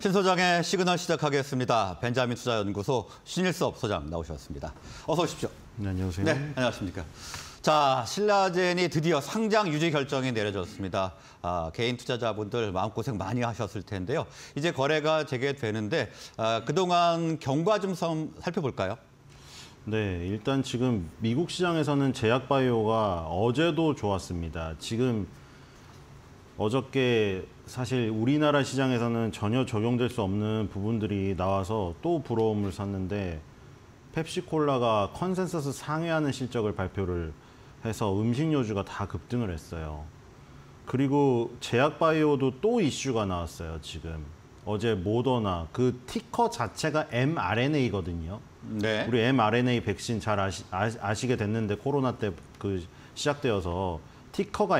신소장의 시그널 시작하겠습니다. 벤자민 투자연구소 신일섭 소장 나오셨습니다. 어서 오십시오. 네, 안녕하세요. 네, 안녕하십니까. 자, 신라젠이 드디어 상장 유지 결정이 내려졌습니다. 개인 투자자분들 마음고생 많이 하셨을 텐데요. 이제 거래가 재개되는데 그동안 경과 좀 살펴볼까요? 네, 일단 지금 미국 시장에서는 제약바이오가 어제도 좋았습니다. 지금 어저께 사실 우리나라 시장에서는 전혀 적용될 수 없는 부분들이 나와서 또 부러움을 샀는데 펩시콜라가 컨센서스 상회하는 실적을 발표를 해서 음식료주가 다 급등을 했어요. 그리고 제약바이오도 또 이슈가 나왔어요, 지금. 어제 모더나, 그 티커 자체가 mRNA거든요. 네. 우리 mRNA 백신 잘 아시게 됐는데 코로나 때 시작되어서 티커가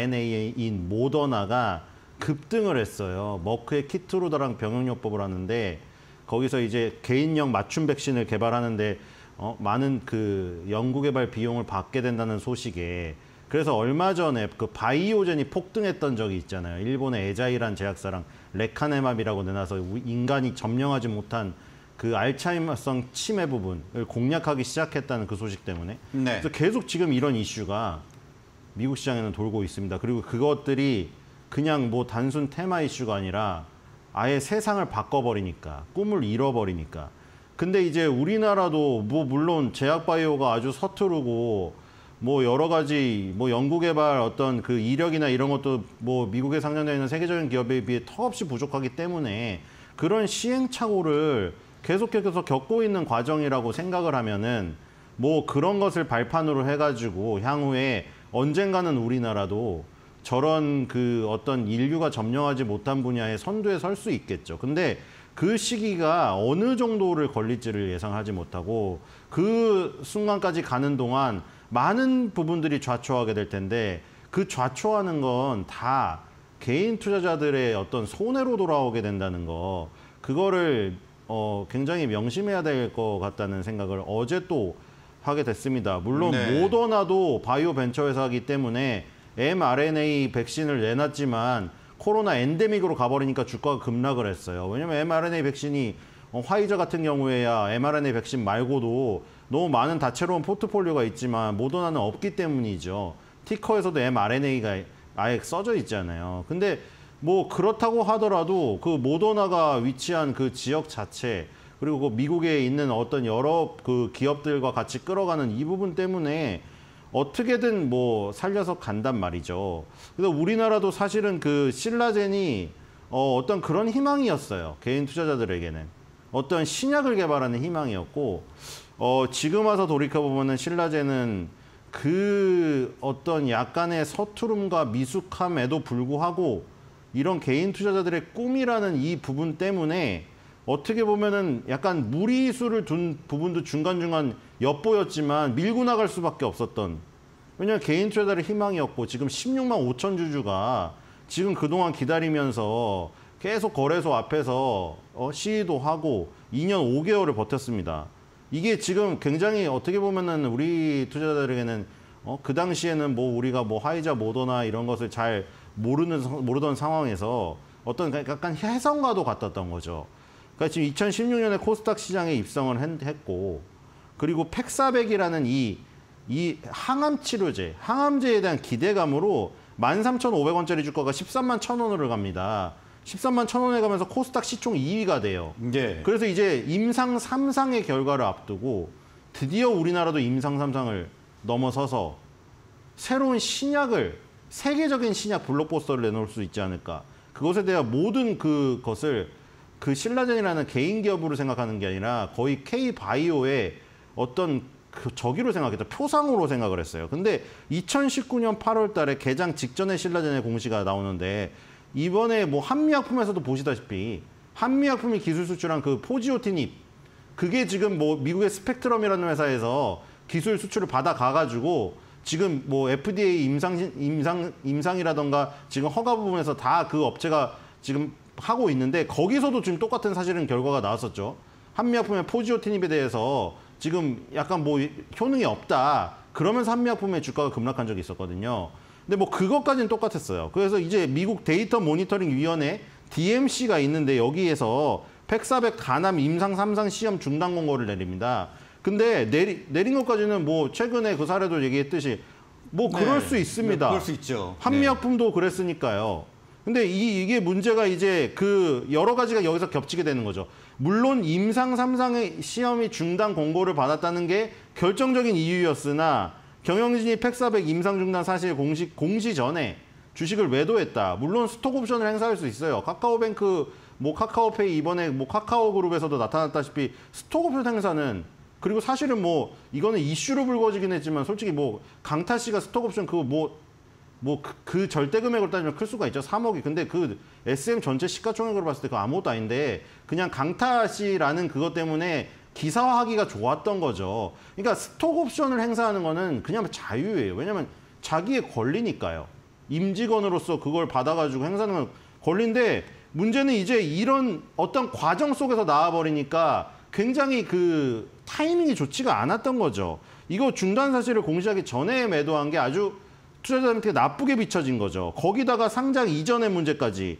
mRNA인 모더나가 급등을 했어요. 머크의 키트루다랑 병역요법을 하는데 거기서 이제 개인형 맞춤 백신을 개발하는데 많은 그 연구개발 비용을 받게 된다는 소식에 그래서 얼마 전에 그 바이오젠이 폭등했던 적이 있잖아요. 일본의 에자이란 제약사랑 레카네맙이라고 내놔서 인간이 점령하지 못한 그 알츠하이머성 치매 부분을 공략하기 시작했다는 그 소식 때문에 네. 그래서 계속 지금 이런 이슈가 미국 시장에는 돌고 있습니다. 그리고 그것들이 그냥 뭐 단순 테마 이슈가 아니라 아예 세상을 바꿔버리니까, 꿈을 잃어버리니까. 근데 이제 우리나라도 뭐 물론 제약바이오가 아주 서투르고 뭐 여러 가지 뭐 연구개발 어떤 그 이력이나 이런 것도 뭐 미국에 상장되어 있는 세계적인 기업에 비해 턱없이 부족하기 때문에 그런 시행착오를 계속해서 겪고 있는 과정이라고 생각을 하면은 뭐 그런 것을 발판으로 해가지고 향후에 언젠가는 우리나라도 저런 그 어떤 인류가 점령하지 못한 분야의 선두에 설 수 있겠죠. 근데 그 시기가 어느 정도를 걸릴지를 예상하지 못하고 그 순간까지 가는 동안 많은 부분들이 좌초하게 될 텐데 그 좌초하는 건 다 개인 투자자들의 어떤 손해로 돌아오게 된다는 거 그거를 굉장히 명심해야 될 것 같다는 생각을 어제 또 하게 됐습니다. 물론 네. 모더나도 바이오 벤처 회사이기 때문에 mRNA 백신을 내놨지만 코로나 엔데믹으로 가버리니까 주가가 급락을 했어요. 왜냐면 mRNA 백신이 화이자 같은 경우에야 mRNA 백신 말고도 너무 많은 다채로운 포트폴리오가 있지만 모더나는 없기 때문이죠. 티커에서도 mRNA가 아예 써져 있잖아요. 근데 뭐 그렇다고 하더라도 그 모더나가 위치한 그 지역 자체 그리고 그 미국에 있는 어떤 여러 그 기업들과 같이 끌어가는 이 부분 때문에 어떻게든 뭐 살려서 간단 말이죠. 그래서 우리나라도 사실은 그 신라젠이 어떤 그런 희망이었어요. 개인 투자자들에게는. 어떤 신약을 개발하는 희망이었고 지금 와서 돌이켜보면은 신라젠은 그 어떤 약간의 서투름과 미숙함에도 불구하고 이런 개인 투자자들의 꿈이라는 이 부분 때문에 어떻게 보면은 약간 무리수를 둔 부분도 중간중간 엿보였지만 밀고 나갈 수밖에 없었던 왜냐하면 개인 투자자의 희망이었고 지금 16만 5천 주주가 지금 그동안 기다리면서 계속 거래소 앞에서 시위도 하고 2년 5개월을 버텼습니다. 이게 지금 굉장히 어떻게 보면은 우리 투자자들에게는 그 당시에는 뭐 우리가 뭐 화이자 모더나 이런 것을 잘 모르던 상황에서 어떤 약간 혜성과도 같았던 거죠. 그러니까 지금 2016년에 코스닥 시장에 입성을 했고 그리고 팩사백이라는 이 항암 치료제, 항암제에 대한 기대감으로 13,500원짜리 주가가 13만 1,000원으로 갑니다. 13만 1,000원에 가면서 코스닥 시총 2위가 돼요. 네. 그래서 이제 임상 3상의 결과를 앞두고 드디어 우리나라도 임상 3상을 넘어서서 새로운 신약을 세계적인 신약 블록버스터를 내놓을 수 있지 않을까. 그것에 대한 모든 그것을 그 신라젠이라는 개인 기업으로 생각하는 게 아니라 거의 K바이오의 어떤 그 저기로 생각했죠. 표상으로 생각을 했어요. 근데 2019년 8월 달에 개장 직전에 신라젠의 공시가 나오는데 이번에 뭐 한미약품에서도 보시다시피 한미약품이 기술 수출한 그 포지오티닙 그게 지금 뭐 미국의 스펙트럼이라는 회사에서 기술 수출을 받아가가지고 지금 뭐 FDA 임상이라던가 지금 허가 부분에서 다 그 업체가 지금 하고 있는데 거기서도 지금 똑같은 사실은 결과가 나왔었죠. 한미약품의 포지오티닙에 대해서 지금 약간 뭐 효능이 없다. 그러면서 한미약품의 주가가 급락한 적이 있었거든요. 근데 뭐 그것까지는 똑같았어요. 그래서 이제 미국 데이터 모니터링 위원회 DMC가 있는데 여기에서 팩400 간암 임상 3상 시험 중단 공고를 내립니다. 근데 내린 것까지는 뭐 최근에 그 사례도 얘기했듯이 뭐 그럴 수 있습니다. 그럴 수 있죠. 한미약품도 그랬으니까요. 근데 이게 문제가 이제 그 여러 가지가 여기서 겹치게 되는 거죠. 물론 임상 3상의 시험이 중단 공고를 받았다는 게 결정적인 이유였으나 경영진이 팩400 임상 중단 사실 공시 전에 주식을 매도했다. 물론 스톡 옵션을 행사할 수 있어요. 카카오뱅크, 뭐 카카오페이 이번에 뭐 카카오그룹에서도 나타났다시피 스톡 옵션 행사는 그리고 사실은 뭐 이거는 이슈로 불거지긴 했지만 솔직히 뭐 강타 씨가 스톡 옵션 그거 그 절대 금액으로 따지면 클 수가 있죠. 3억이. 근데 그 SM 전체 시가총액으로 봤을 때 그거 아무것도 아닌데 그냥 강타 씨라는 그것 때문에 기사화하기가 좋았던 거죠. 그러니까 스톡 옵션을 행사하는 거는 그냥 자유예요. 왜냐하면 자기의 권리니까요. 임직원으로서 그걸 받아가지고 행사하는 건 권리인데 문제는 이제 이런 어떤 과정 속에서 나와버리니까 굉장히 그 타이밍이 좋지가 않았던 거죠. 이거 중단 사실을 공시하기 전에 매도한 게 아주 투자자한테 나쁘게 비춰진 거죠. 거기다가 상장 이전의 문제까지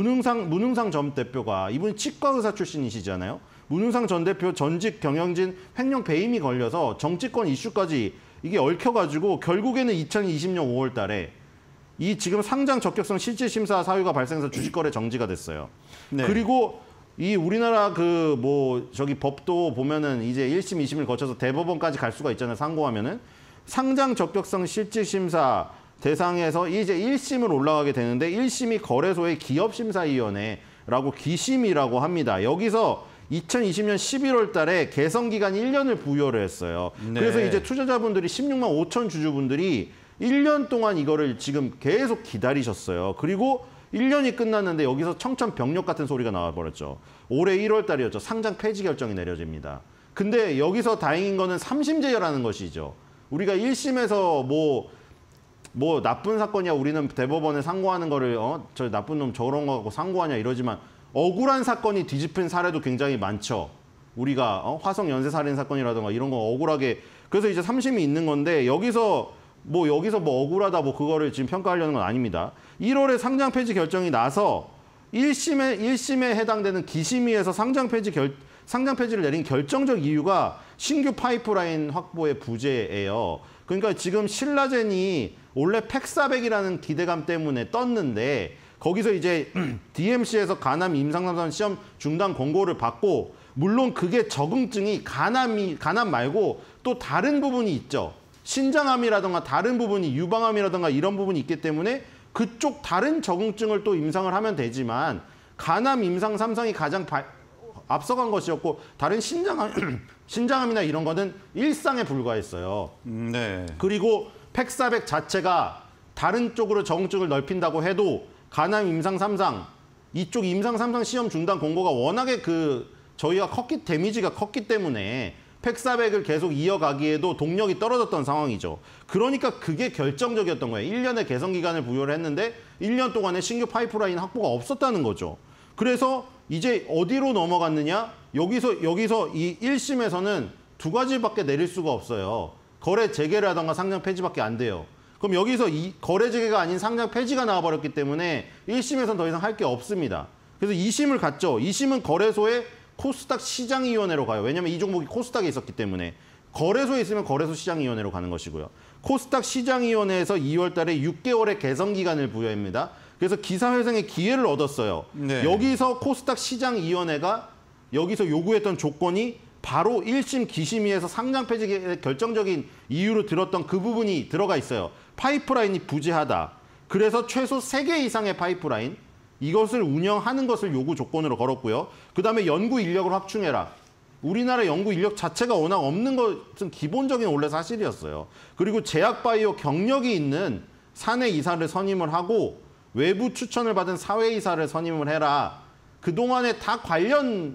문흥상 전 대표가 이분이 치과 의사 출신이시잖아요. 문흥상 전 대표 전직 경영진 횡령 배임이 걸려서 정치권 이슈까지 이게 얽혀가지고 결국에는 2020년 5월 달에 이 지금 상장 적격성 실질심사 사유가 발생해서 주식거래 정지가 됐어요. 네. 그리고 이 우리나라 그 뭐 저기 법도 보면은 이제 1심, 2심을 거쳐서 대법원까지 갈 수가 있잖아요. 상고하면은 상장 적격성 실질심사 대상에서 이제 1심을 올라가게 되는데 1심이 거래소의 기업심사위원회라고 기심이라고 합니다. 여기서 2020년 11월 달에 개성기간 1년을 부여를 했어요. 네. 그래서 이제 투자자분들이 16만 5천 주주분들이 1년 동안 이거를 지금 계속 기다리셨어요. 그리고 1년이 끝났는데 여기서 청천벽력 같은 소리가 나와버렸죠. 올해 1월 달이었죠. 상장 폐지 결정이 내려집니다. 근데 여기서 다행인 거는 3심제라는 것이죠. 우리가 1심에서 뭐 나쁜 사건이야 우리는 대법원에 상고하는 거를 저 나쁜 놈 저런 거 갖고 상고하냐 이러지만 억울한 사건이 뒤집힌 사례도 굉장히 많죠. 우리가 화성 연쇄 살인 사건이라든가 이런 거 억울하게 그래서 이제 3심이 있는 건데 여기서 뭐 억울하다 뭐 그거를 지금 평가하려는 건 아닙니다. 1월에 상장 폐지 결정이 나서 1심에 해당되는 기심위에서 상장 폐지를 내린 결정적 이유가 신규 파이프라인 확보의 부재예요. 그러니까 지금 신라젠이 원래 팩400이라는 기대감 때문에 떴는데 거기서 이제 DMC에서 간암 임상3상 시험 중단 권고를 받고 물론 그게 적응증이 간암 말고 또 다른 부분이 있죠. 신장암이라든가 다른 부분이 유방암이라든가 이런 부분이 있기 때문에 그쪽 다른 적응증을 또 임상을 하면 되지만 간암 임상 3상이 가장 앞서간 것이었고 다른 신장암이나 이런 거는 일상에 불과했어요. 네. 그리고 팩400 자체가 다른 쪽으로 적응증을 넓힌다고 해도 간암 임상 3상 이쪽 임상 3상 시험 중단 공고가 워낙에 저희가 데미지가 컸기 때문에 팩400을 계속 이어가기에도 동력이 떨어졌던 상황이죠. 그러니까 그게 결정적이었던 거예요. 1년의 개선 기간을 부여를 했는데 1년 동안에 신규 파이프라인 확보가 없었다는 거죠. 그래서 이제 어디로 넘어갔느냐? 여기서 이 1심에서는 두 가지밖에 내릴 수가 없어요. 거래 재개라든가 상장 폐지밖에 안 돼요. 그럼 여기서 이 거래 재개가 아닌 상장 폐지가 나와버렸기 때문에 1심에서는 더 이상 할 게 없습니다. 그래서 2심을 갔죠. 2심은 거래소의 코스닥 시장위원회로 가요. 왜냐하면 이 종목이 코스닥에 있었기 때문에. 거래소에 있으면 거래소 시장위원회로 가는 것이고요. 코스닥 시장위원회에서 2월 달에 6개월의 개선 기간을 부여합니다. 그래서 기사회생의 기회를 얻었어요. 네. 여기서 코스닥 시장위원회가 여기서 요구했던 조건이 바로 1심 기심위에서 상장 폐지의 결정적인 이유로 들었던 그 부분이 들어가 있어요. 파이프라인이 부재하다. 그래서 최소 3개 이상의 파이프라인 이것을 운영하는 것을 요구 조건으로 걸었고요. 그다음에 연구 인력을 확충해라. 우리나라 연구 인력 자체가 워낙 없는 것은 기본적인 원래 사실이었어요. 그리고 제약바이오 경력이 있는 사내 이사를 선임을 하고 외부 추천을 받은 사회이사를 선임을 해라. 그동안에 다 관련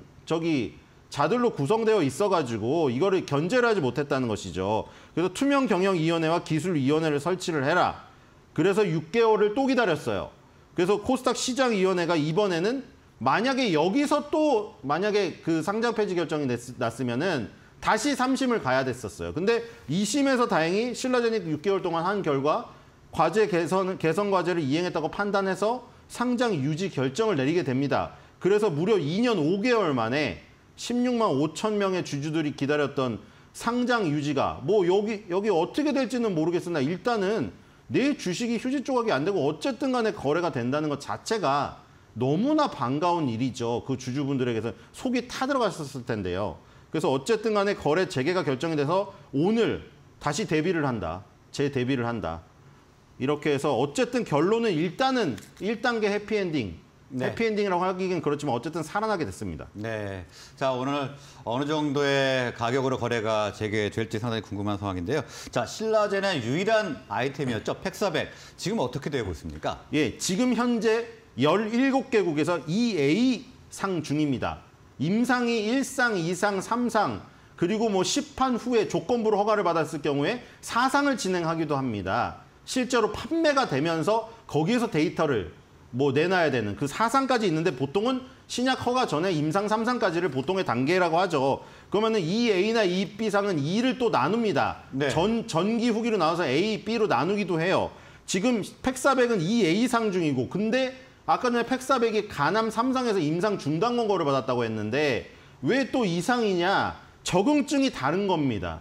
자들로 구성되어 있어가지고 이거를 견제를 하지 못했다는 것이죠. 그래서 투명경영위원회와 기술위원회를 설치를 해라. 그래서 6개월을 또 기다렸어요. 그래서 코스닥 시장위원회가 이번에는 만약에 여기서 또 만약에 그 상장 폐지 결정이 났으면은 다시 3심을 가야 됐었어요. 근데 2심에서 다행히 신라젠이 6개월 동안 한 결과 과제 개선 과제를 이행했다고 판단해서 상장 유지 결정을 내리게 됩니다. 그래서 무려 2년 5개월 만에 16만 5천 명의 주주들이 기다렸던 상장 유지가 뭐 여기 어떻게 될지는 모르겠으나 일단은 내 주식이 휴지 조각이 안 되고 어쨌든 간에 거래가 된다는 것 자체가 너무나 반가운 일이죠. 그 주주분들에게서 속이 타들어갔었을 텐데요. 그래서 어쨌든 간에 거래 재개가 결정이 돼서 오늘 다시 재대비를 한다. 이렇게 해서 어쨌든 결론은 일단은 1단계 해피엔딩. 네. 해피엔딩이라고 하기는 그렇지만 어쨌든 살아나게 됐습니다. 네. 자, 오늘 어느 정도의 가격으로 거래가 재개될지 상당히 궁금한 상황인데요. 자, 신라젠의 유일한 아이템이었죠. 팩400. 지금 어떻게 되고 있습니까? 예, 지금 현재 17개국에서 EA상 중입니다. 임상이 1상, 2상, 3상, 그리고 뭐 10판 후에 조건부로 허가를 받았을 경우에 4상을 진행하기도 합니다. 실제로 판매가 되면서 거기에서 데이터를 뭐 내놔야 되는 그 4상까지 있는데 보통은 신약 허가 전에 임상 3상까지를 보통의 단계라고 하죠. 그러면은 EA나 EB상은 2를 또 나눕니다. 네. 전기 후기로 나와서 A, B로 나누기도 해요. 지금 팩400은 EA상 중이고 근데 아까 전에 팩400이 가남 3상에서 임상 중단 권고를 받았다고 했는데 왜 또 2상이냐? 적응증이 다른 겁니다.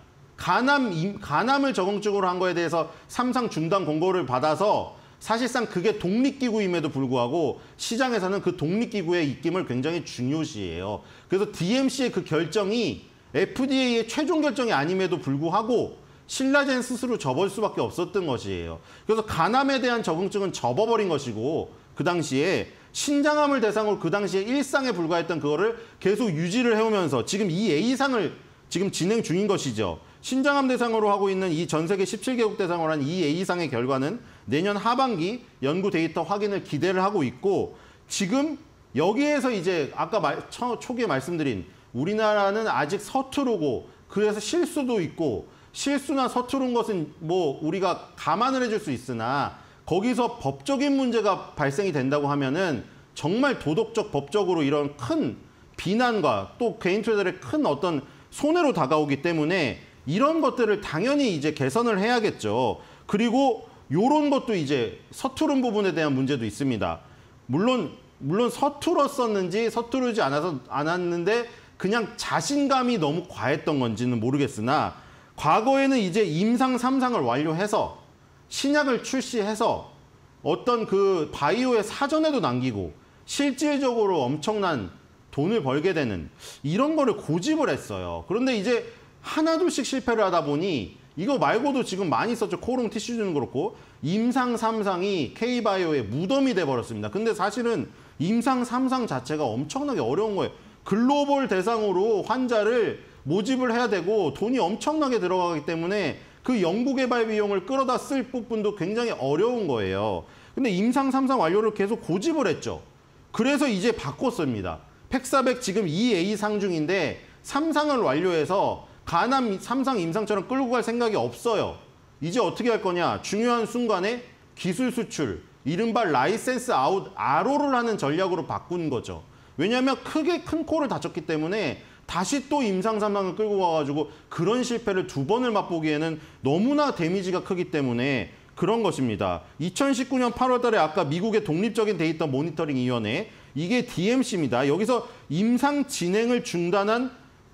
가남을 적응증으로 한 거에 대해서 3상 중단 권고를 받아서 사실상 그게 독립기구임에도 불구하고 시장에서는 그 독립기구의 입김을 굉장히 중요시해요. 그래서 DMC의 그 결정이 FDA의 최종 결정이 아님에도 불구하고 신라젠 스스로 접을 수밖에 없었던 것이에요. 그래서 가남에 대한 적응증은 접어버린 것이고 그 당시에 신장암을 대상으로 그 당시에 1상에 불과했던 그거를 계속 유지를 해오면서 지금 이 A상을 지금 진행 중인 것이죠. 신장암 대상으로 하고 있는 이 전 세계 17개국 대상으로 한 이 A상의 결과는 내년 하반기 연구 데이터 확인을 기대를 하고 있고 지금 여기에서 이제 아까 초기에 말씀드린 우리나라는 아직 서투르고 그래서 실수도 있고 실수나 서투른 것은 뭐 우리가 감안을 해줄 수 있으나 거기서 법적인 문제가 발생이 된다고 하면은 정말 도덕적, 법적으로 이런 큰 비난과 또 개인 투자들의 큰 어떤 손해로 다가오기 때문에 이런 것들을 당연히 이제 개선을 해야겠죠. 그리고 이런 것도 이제 서투른 부분에 대한 문제도 있습니다. 물론 서툴었었는지 서투르지 않았는데 그냥 자신감이 너무 과했던 건지는 모르겠으나 과거에는 이제 임상 3상을 완료해서 신약을 출시해서 어떤 그 바이오의 사전에도 남기고 실질적으로 엄청난 돈을 벌게 되는 이런 거를 고집을 했어요. 그런데 이제 하나둘씩 실패를 하다 보니 이거 말고도 지금 많이 썼죠. 코롱 티슈즈는 그렇고 임상 3상이 K바이오의 무덤이 돼버렸습니다. 근데 사실은 임상 3상 자체가 엄청나게 어려운 거예요. 글로벌 대상으로 환자를 모집을 해야 되고 돈이 엄청나게 들어가기 때문에 그 연구개발 비용을 끌어다 쓸 부분도 굉장히 어려운 거예요. 근데 임상 3상 완료를 계속 고집을 했죠. 그래서 이제 바꿨습니다. 팩400 지금 2A상 중인데 3상을 완료해서 가남 3상 임상처럼 끌고 갈 생각이 없어요. 이제 어떻게 할 거냐. 중요한 순간에 기술 수출, 이른바 라이센스 아웃, RO를 하는 전략으로 바꾼 거죠. 왜냐하면 크게 큰 코를 다쳤기 때문에 다시 또 임상 3상을 끌고 가가지고 그런 실패를 2번을 맛보기에는 너무나 데미지가 크기 때문에 그런 것입니다. 2019년 8월 달에 아까 미국의 독립적인 데이터 모니터링 위원회, 이게 DMC입니다. 여기서 임상 진행을 중단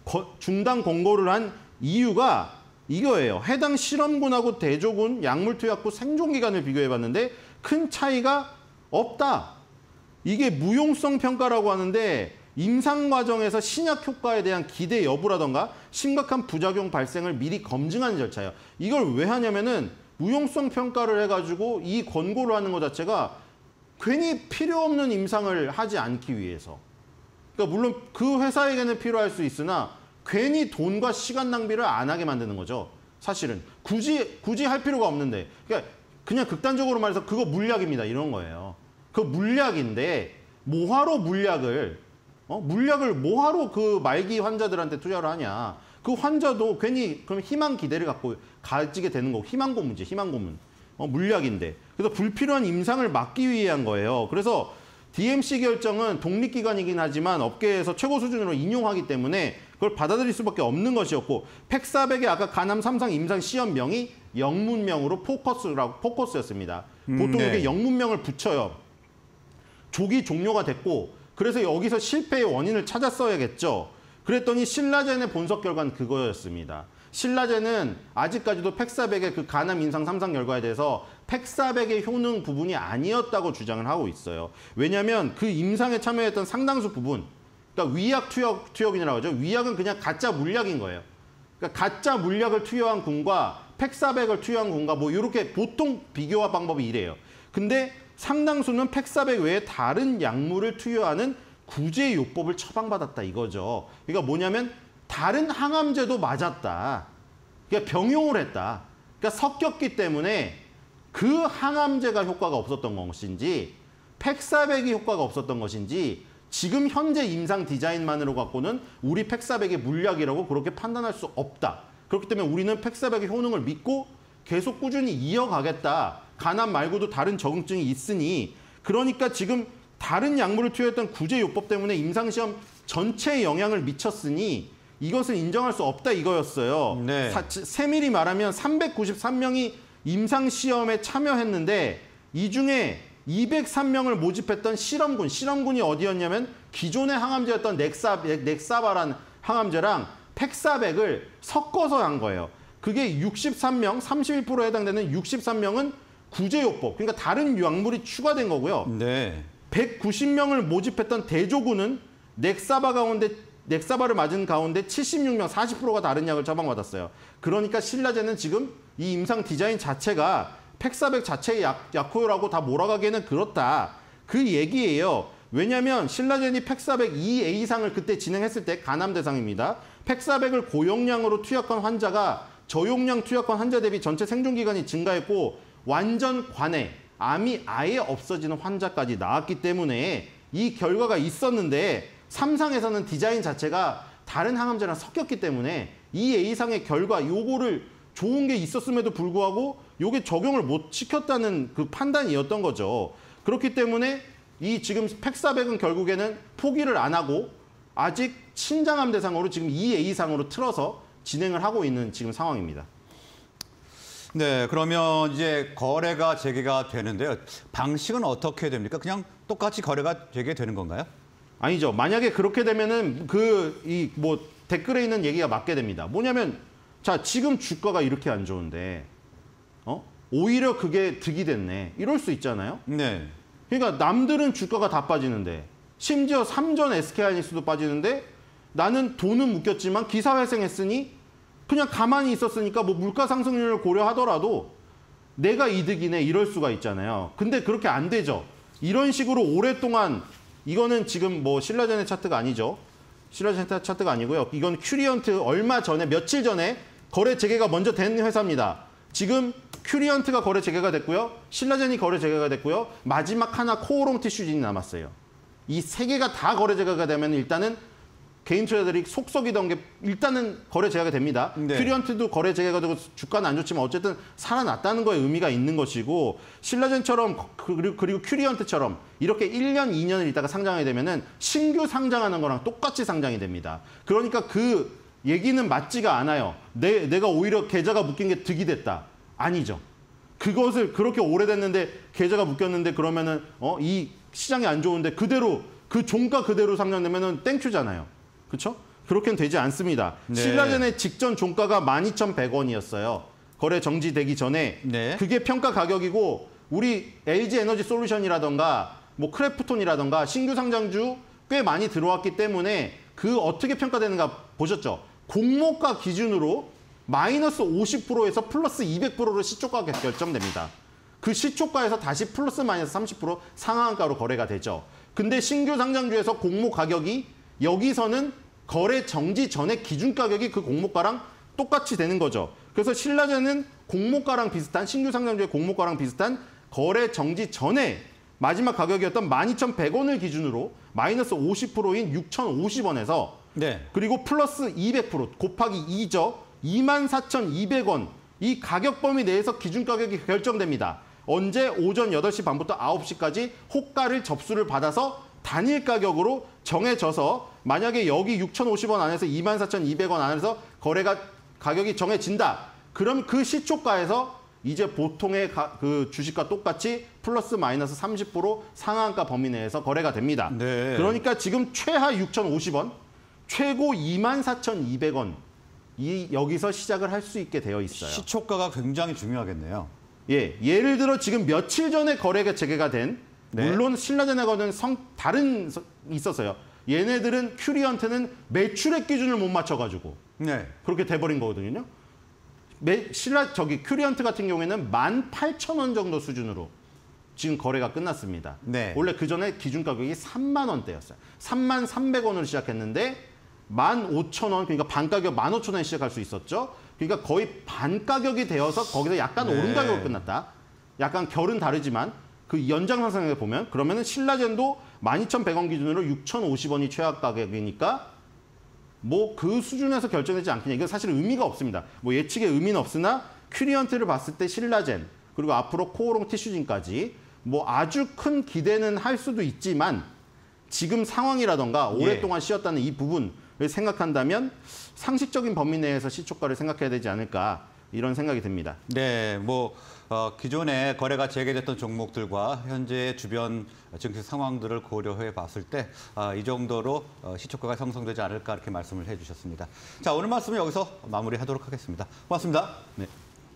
권고를 한 이유가 이거예요. 해당 실험군하고 대조군, 약물투약부 생존기간을 비교해봤는데 큰 차이가 없다. 이게 무용성 평가라고 하는데 임상 과정에서 신약 효과에 대한 기대 여부라던가 심각한 부작용 발생을 미리 검증하는 절차예요. 이걸 왜 하냐면은 무용성 평가를 해가지고 이 권고를 하는 것 자체가 괜히 필요 없는 임상을 하지 않기 위해서. 그러니까 물론 그 회사에게는 필요할 수 있으나 괜히 돈과 시간 낭비를 안 하게 만드는 거죠. 사실은 굳이 할 필요가 없는데, 그러니까 그냥 극단적으로 말해서 그거 물약입니다. 이런 거예요. 그 물약인데 뭐하러 물약을 뭐하러 그 말기 환자들한테 투자를 하냐. 그 환자도 괜히 그럼 희망 기대를 갖고 가지게 되는 거고, 희망 고문이지, 희망 고문. 물약인데. 그래서 불필요한 임상을 막기 위한 거예요. 그래서 DMC 결정은 독립기관이긴 하지만 업계에서 최고 수준으로 인용하기 때문에 그걸 받아들일 수밖에 없는 것이었고, 팩400의 아까 가남 3상 임상 시험명이 영문명으로 포커스였습니다. 보통 네. 이렇게 영문명을 붙여요. 조기 종료가 됐고 그래서 여기서 실패의 원인을 찾았어야겠죠. 그랬더니 신라젠의 분석 결과는 그거였습니다. 신라젠은 아직까지도 팩사백의 그 간암 임상 3상 결과에 대해서 팩사백의 효능 부분이 아니었다고 주장을 하고 있어요. 왜냐하면 그 임상에 참여했던 상당수 부분, 그러니까 위약 투여균이라고 하죠. 위약은 그냥 가짜 물약인 거예요. 그러니까 가짜 물약을 투여한 군과 팩사백을 투여한 군과 뭐 이렇게 보통 비교와 방법이 이래요. 근데 상당수는 팩사백 외에 다른 약물을 투여하는 구제요법을 처방받았다 이거죠. 그러니까 뭐냐면 다른 항암제도 맞았다. 그러니까 병용을 했다. 그러니까 섞였기 때문에 그 항암제가 효과가 없었던 것인지 팩사백이 효과가 없었던 것인지 지금 현재 임상 디자인만으로 갖고는 우리 팩사백의 물약이라고 그렇게 판단할 수 없다. 그렇기 때문에 우리는 팩사백의 효능을 믿고 계속 꾸준히 이어가겠다. 간암 말고도 다른 적응증이 있으니 그러니까 지금 다른 약물을 투여했던 구제요법 때문에 임상시험 전체에 영향을 미쳤으니 이것을 인정할 수 없다 이거였어요. 네. 세밀히 말하면 393명이 임상시험에 참여했는데 이 중에 203명을 모집했던 실험군이 어디였냐면 기존의 항암제였던 넥사바란 항암제랑 팩사백을 섞어서 한 거예요. 그게 63명, 31%에 해당되는 63명은 구제요법, 그러니까 다른 약물이 추가된 거고요. 네. 190명을 모집했던 대조군은 넥사바를 맞은 가운데 76명, 40%가 다른 약을 처방받았어요. 그러니까 신라젠은 지금 이 임상 디자인 자체가 팩사백 자체의 약효라고 다 몰아가기에는 그렇다. 그 얘기예요. 왜냐하면 신라젠이 팩사백 2A상을 그때 진행했을 때 간암 대상입니다. 팩사백을 고용량으로 투약한 환자가 저용량 투약한 환자 대비 전체 생존기간이 증가했고 완전 관해, 암이 아예 없어지는 환자까지 나왔기 때문에 이 결과가 있었는데 3상에서는 디자인 자체가 다른 항암제랑 섞였기 때문에 이 A상의 결과 요거를 좋은 게 있었음에도 불구하고 요게 적용을 못 시켰다는 그 판단이었던 거죠. 그렇기 때문에 이 지금 팩사백은 결국에는 포기를 안 하고 아직 신장암 대상으로 지금 2A상으로 틀어서 진행을 하고 있는 지금 상황입니다. 네, 그러면 이제 거래가 재개가 되는데요. 방식은 어떻게 됩니까? 그냥 똑같이 거래가 재개되는 건가요? 아니죠. 만약에 그렇게 되면은 뭐 댓글에 있는 얘기가 맞게 됩니다. 뭐냐면 자, 지금 주가가 이렇게 안 좋은데 오히려 그게 득이 됐네. 이럴 수 있잖아요. 네. 그러니까 남들은 주가가 다 빠지는데 심지어 3전 SK하이닉스도 빠지는데 나는 돈은 묶였지만 기사회생했으니 그냥 가만히 있었으니까 뭐 물가 상승률을 고려하더라도 내가 이득이네 이럴 수가 있잖아요. 근데 그렇게 안 되죠. 이런 식으로 오랫동안 이거는 지금 뭐 신라젠의 차트가 아니죠. 신라젠 차트가 아니고요. 이건 큐리언트 얼마 전에 며칠 전에 거래 재개가 먼저 된 회사입니다. 지금 큐리언트가 거래 재개가 됐고요. 신라젠이 거래 재개가 됐고요. 마지막 하나 코오롱 티슈진이 남았어요. 이 세 개가 다 거래 재개가 되면 일단은 개인 투자자들이 속썩이던 게 일단은 거래 재개가 됩니다. 네. 큐리언트도 거래 재개가 되고 주가는 안 좋지만 어쨌든 살아났다는 거에 의미가 있는 것이고 신라젠처럼 그리고 큐리언트처럼 이렇게 1년, 2년을 있다가 상장하게 되면은 신규 상장하는 거랑 똑같이 상장이 됩니다. 그러니까 그 얘기는 맞지가 않아요. 내가 오히려 계좌가 묶인 게 득이 됐다. 아니죠. 그것을 그렇게 오래됐는데 계좌가 묶였는데 그러면은 이 시장이 안 좋은데 그대로 그 종가 그대로 상장되면은 땡큐잖아요. 그렇죠? 그렇게는 되지 않습니다. 네. 신라젠의 직전 종가가 12,100원이었어요. 거래 정지되기 전에. 네. 그게 평가 가격이고 우리 LG 에너지 솔루션이라던가 뭐 크래프톤이라던가 신규 상장주 꽤 많이 들어왔기 때문에 그 어떻게 평가되는가 보셨죠? 공모가 기준으로 마이너스 50%에서 플러스 200%로 시초가가 결정됩니다. 그 시초가에서 다시 플러스 마이너스 30% 상한가로 거래가 되죠. 근데 신규 상장주에서 공모 가격이 여기서는 거래 정지 전에 기준 가격이 그 공모가랑 똑같이 되는 거죠. 그래서 신라젠은 공모가랑 비슷한 신규 상장주의 공모가랑 비슷한 거래 정지 전에 마지막 가격이었던 12,100원을 기준으로 마이너스 50%인 6,050원에서 네. 그리고 플러스 200% 곱하기 2죠. 24,200원. 이 가격 범위 내에서 기준 가격이 결정됩니다. 언제? 오전 8시 반부터 9시까지 호가를 접수를 받아서 단일 가격으로 정해져서 만약에 여기 6,050원 안에서 24,200원 안에서 거래가 가격이 정해진다. 그럼 그 시초가에서 이제 보통의 그 주식과 똑같이 플러스 마이너스 30% 상한가 범위 내에서 거래가 됩니다. 네. 그러니까 지금 최하 6,050원, 최고 24,200원 여기서 시작을 할 수 있게 되어 있어요. 시초가가 굉장히 중요하겠네요. 예, 예를 들어 지금 며칠 전에 거래가 재개가 된 네. 물론 신라젠하고는 있었어요. 얘네들은 큐리언트는 매출액 기준을 못 맞춰가지고 네. 그렇게 돼버린 거거든요. 큐리언트 같은 경우에는 18,000원 정도 수준으로 지금 거래가 끝났습니다. 네. 원래 그 전에 기준 가격이 3만 원대였어요. 3만 300원으로 시작했는데 15,000원, 그러니까 반 가격 15,000원에 시작할 수 있었죠. 그러니까 거의 반 가격이 되어서 거기서 약간 네. 오른 가격으로 끝났다. 약간 결은 다르지만 그 연장선상에 보면 그러면은 신라젠도 12,100원 기준으로 6,050원이 최하 가격이니까 뭐 그 수준에서 결정되지 않겠냐. 이건 사실 의미가 없습니다. 뭐 예측에 의미는 없으나 큐리언트를 봤을 때 신라젠 그리고 앞으로 코오롱 티슈진까지 뭐 아주 큰 기대는 할 수도 있지만 지금 상황이라던가 오랫동안 쉬었다는 이 부분을 생각한다면 상식적인 범위 내에서 시초가를 생각해야 되지 않을까 이런 생각이 듭니다. 네, 뭐 기존에 거래가 재개됐던 종목들과 현재 주변 증시 상황들을 고려해 봤을 때 이 정도로 시초가가 형성되지 않을까 이렇게 말씀을 해주셨습니다. 자, 오늘 말씀은 여기서 마무리하도록 하겠습니다. 고맙습니다. 네.